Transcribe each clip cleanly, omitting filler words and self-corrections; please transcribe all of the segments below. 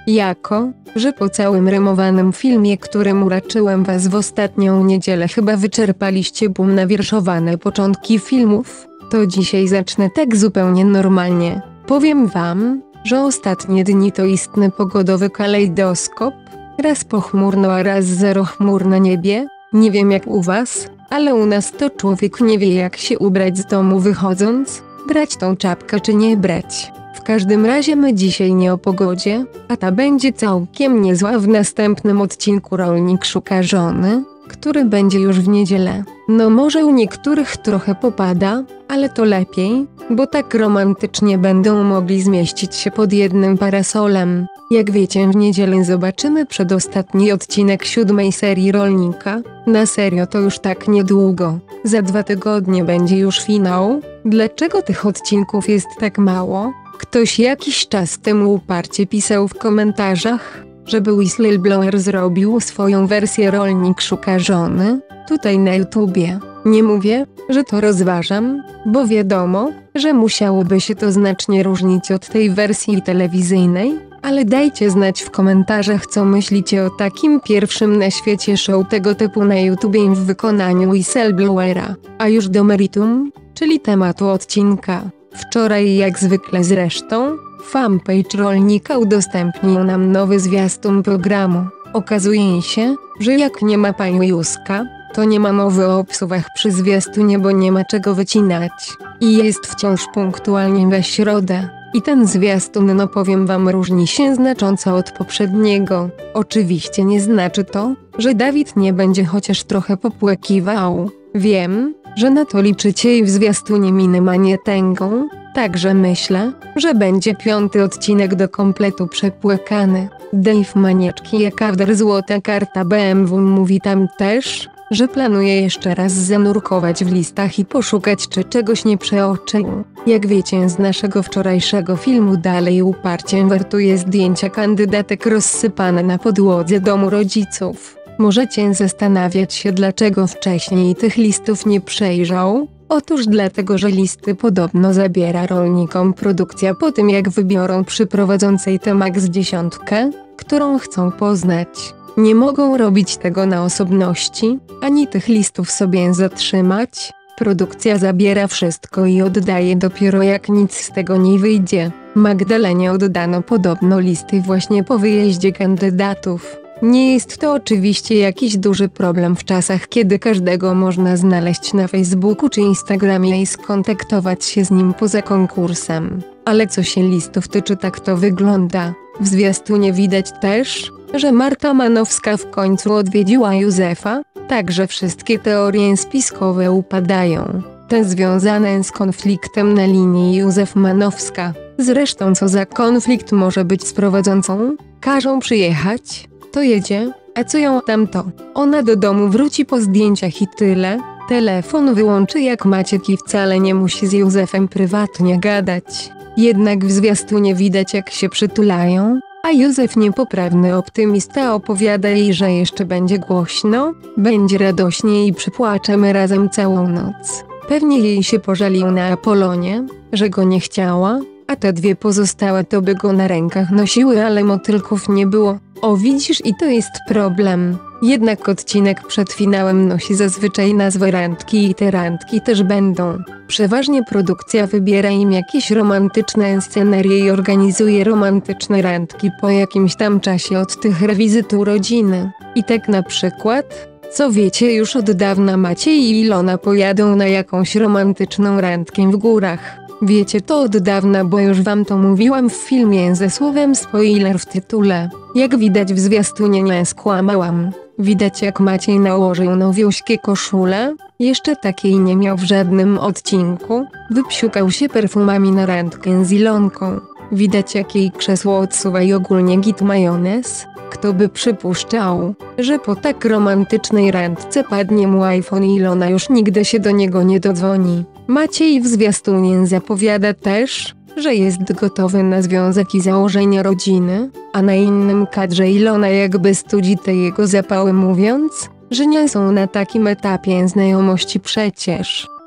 Jako, że po całym rymowanym filmie, którym uraczyłem was w ostatnią niedzielę, chyba wyczerpaliście boom na wierszowane początki filmów, to dzisiaj zacznę tak zupełnie normalnie. Powiem wam, że ostatnie dni to istny pogodowy kalejdoskop. Raz pochmurno, a raz zero chmur na niebie. Nie wiem jak u was, ale u nas to człowiek nie wie jak się ubrać z domu wychodząc, brać tą czapkę czy nie brać. W każdym razie my dzisiaj nie o pogodzie, a ta będzie całkiem niezła w następnym odcinku Rolnik szuka żony, który będzie już w niedzielę. No może u niektórych trochę popada, ale to lepiej, bo tak romantycznie będą mogli zmieścić się pod jednym parasolem. Jak wiecie, w niedzielę zobaczymy przedostatni odcinek 7. serii Rolnika. Na serio to już tak niedługo. Za 2 tygodnie będzie już finał. Dlaczego tych odcinków jest tak mało? Ktoś jakiś czas temu uparcie pisał w komentarzach, żeby Whistleblower zrobił swoją wersję Rolnik szuka żony, tutaj na YouTubie. Nie mówię, że to rozważam, bo wiadomo, że musiałoby się to znacznie różnić od tej wersji telewizyjnej, ale dajcie znać w komentarzach, co myślicie o takim pierwszym na świecie show tego typu na YouTubie w wykonaniu Whistleblowera. A już do meritum, czyli tematu odcinka. Wczoraj jak zwykle zresztą, fanpage Rolnika udostępnił nam nowy zwiastun programu. Okazuje się, że jak nie ma pani Józka, to nie ma mowy o obsuwach przy zwiastunie, bo nie ma czego wycinać. I jest wciąż punktualnie we środę. I ten zwiastun, no powiem wam, różni się znacząco od poprzedniego. Oczywiście nie znaczy to, że Dawid nie będzie chociaż trochę popłakiwał. Wiem, że na to liczycie i w zwiastunie miny ma nie tęgą, także myślę, że będzie 5. odcinek do kompletu przepłakany. Dave Manieczki jak Awder złota karta BMW mówi tam też, że planuje jeszcze raz zanurkować w listach i poszukać, czy czegoś nie przeoczył. Jak wiecie z naszego wczorajszego filmu, dalej uparcie wertuje zdjęcia kandydatek rozsypane na podłodze domu rodziców. Możecie zastanawiać się, dlaczego wcześniej tych listów nie przejrzał. Otóż dlatego, że listy podobno zabiera rolnikom produkcja po tym, jak wybiorą przy prowadzącej tę Max 10, którą chcą poznać. Nie mogą robić tego na osobności, ani tych listów sobie zatrzymać. Produkcja zabiera wszystko i oddaje dopiero jak nic z tego nie wyjdzie. Magdalenie oddano podobno listy właśnie po wyjeździe kandydatów. Nie jest to oczywiście jakiś duży problem w czasach, kiedy każdego można znaleźć na Facebooku czy Instagramie i skontaktować się z nim poza konkursem. Ale co się listów tyczy, tak to wygląda. W zwiastunie widać też, że Marta Manowska w końcu odwiedziła Józefa, także wszystkie teorie spiskowe upadają. Te związane z konfliktem na linii Józef-Manowska. Zresztą co za konflikt może być z prowadzącą? Każą przyjechać, to jedzie, a co ją tamto? Ona do domu wróci po zdjęciach i tyle. Telefon wyłączy jak Maciek i wcale nie musi z Józefem prywatnie gadać. Jednak w zwiastunie widać jak się przytulają, a Józef, niepoprawny optymista, opowiada jej, że jeszcze będzie głośno, będzie radośnie i przypłaczemy razem całą noc. Pewnie jej się pożalił na Apolonie, że go nie chciała, a te 2 pozostałe to by go na rękach nosiły, ale motylków nie było. O widzisz, i to jest problem. Jednak odcinek przed finałem nosi zazwyczaj nazwę randki i te randki też będą. Przeważnie produkcja wybiera im jakieś romantyczne scenerie i organizuje romantyczne randki po jakimś tam czasie od tych rewizyt urodziny. I tak na przykład, co wiecie, już od dawna Maciej i Ilona pojadą na jakąś romantyczną randkę w górach. Wiecie to od dawna, bo już wam to mówiłam w filmie ze słowem spoiler w tytule. Jak widać w zwiastunie, nie skłamałam. Widać jak Maciej nałożył nowiuśkie koszule, jeszcze takiej nie miał w żadnym odcinku. Wypsiukał się perfumami na randkę z Ilonką. Widać jak jej krzesło odsuwa i ogólnie git majonez. Kto by przypuszczał, że po tak romantycznej randce padnie mu iPhone i Ilona już nigdy się do niego nie dodzwoni. Maciej w zwiastunie zapowiada też, że jest gotowy na związek i założenie rodziny, a na innym kadrze Ilona jakby studzi te jego zapały, mówiąc, że nie są na takim etapie znajomości przecież.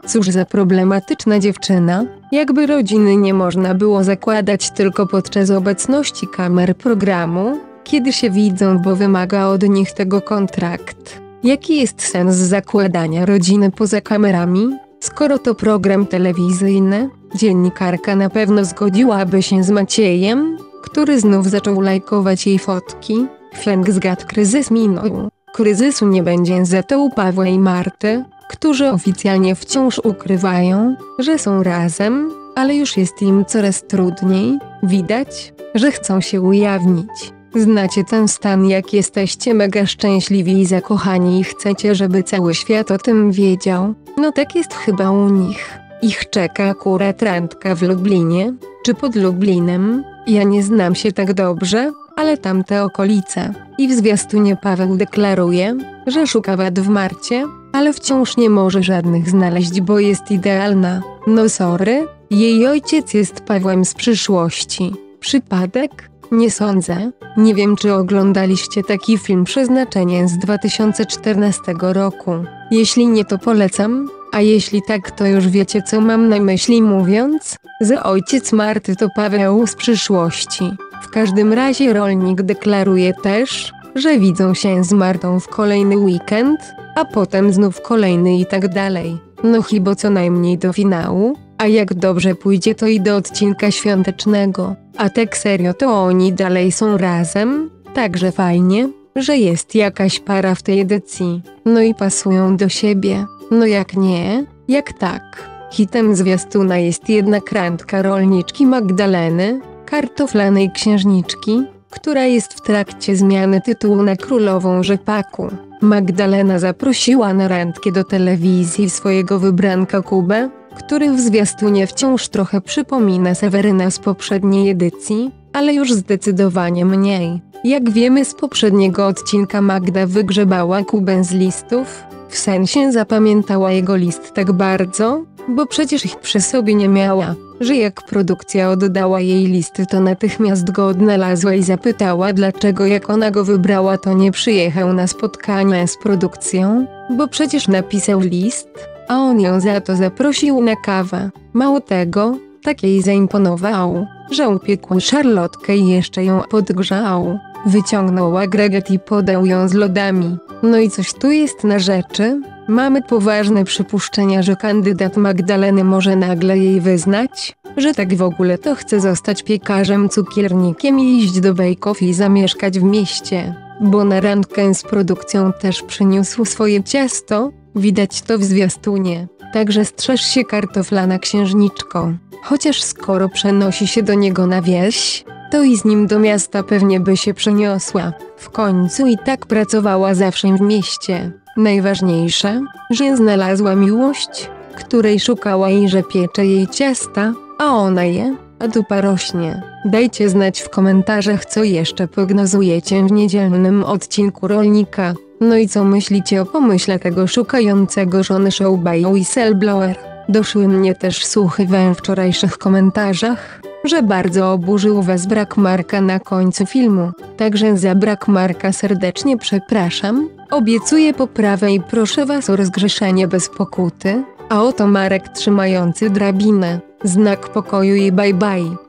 Cóż za problematyczna dziewczyna, jakby rodziny nie można było zakładać tylko podczas obecności kamer programu, kiedy się widzą, bo wymaga od nich tego kontrakt. Jaki jest sens zakładania rodziny poza kamerami, skoro to program telewizyjny? Dziennikarka na pewno zgodziłaby się z Maciejem, który znów zaczął lajkować jej fotki. Feng zgadł, kryzys minął. Kryzysu nie będzie za to u Pawła i Marty, którzy oficjalnie wciąż ukrywają, że są razem, ale już jest im coraz trudniej. Widać, że chcą się ujawnić. Znacie ten stan, jak jesteście mega szczęśliwi i zakochani i chcecie, żeby cały świat o tym wiedział? No tak jest chyba u nich. Ich czeka akurat randka w Lublinie, czy pod Lublinem, ja nie znam się tak dobrze, ale tamte okolice. I w zwiastunie Paweł deklaruje, że szuka wad w Marcie, ale wciąż nie może żadnych znaleźć, bo jest idealna. No sorry, jej ojciec jest Pawłem z przyszłości. Przypadek? Nie sądzę. Nie wiem, czy oglądaliście taki film Przeznaczenie z 2014 roku. Jeśli nie, to polecam, a jeśli tak, to już wiecie, co mam na myśli mówiąc, że ojciec Marty to Paweł z przyszłości. W każdym razie rolnik deklaruje też, że widzą się z Martą w kolejny weekend, a potem znów kolejny i tak dalej. No chyba co najmniej do finału, a jak dobrze pójdzie, to i do odcinka świątecznego. A tak serio, to oni dalej są razem, także fajnie, że jest jakaś para w tej edycji. No i pasują do siebie. No jak nie, jak tak. Hitem zwiastuna jest jednak randka rolniczki Magdaleny, kartoflanej księżniczki, która jest w trakcie zmiany tytułu na królową rzepaku. Magdalena zaprosiła na randkę do telewizji swojego wybranka Kubę, który w zwiastunie wciąż trochę przypomina Seweryna z poprzedniej edycji, ale już zdecydowanie mniej. Jak wiemy z poprzedniego odcinka, Magda wygrzebała Kubę z listów, w sensie zapamiętała jego list tak bardzo, bo przecież ich przy sobie nie miała, że jak produkcja oddała jej listy, to natychmiast go odnalazła i zapytała, dlaczego jak ona go wybrała, to nie przyjechał na spotkanie z produkcją, bo przecież napisał list, a on ją za to zaprosił na kawę. Mało tego, tak jej zaimponował, że upiekł szarlotkę i jeszcze ją podgrzał. Wyciągnął agregat i podał ją z lodami. No i coś tu jest na rzeczy. Mamy poważne przypuszczenia, że kandydat Magdaleny może nagle jej wyznać, że tak w ogóle to chce zostać piekarzem, cukiernikiem i iść do Bake Off i zamieszkać w mieście. Bo na randkę z produkcją też przyniósł swoje ciasto, widać to w zwiastunie. Także strzeż się, kartoflana księżniczko. Chociaż skoro przenosi się do niego na wieś, to i z nim do miasta pewnie by się przeniosła. W końcu i tak pracowała zawsze w mieście. Najważniejsze, że znalazła miłość, której szukała i że piecze jej ciasta, a ona je, a dupa rośnie. Dajcie znać w komentarzach, co jeszcze prognozujecie w niedzielnym odcinku Rolnika. No i co myślicie o pomyśle tego szukającego żony showboya whistleblower? Doszły mnie też słuchy we wczorajszych komentarzach, że bardzo oburzył was brak Marka na końcu filmu. Także za brak Marka serdecznie przepraszam, obiecuję poprawę i proszę was o rozgrzeszenie bez pokuty. A oto Marek trzymający drabinę, znak pokoju i bye bye.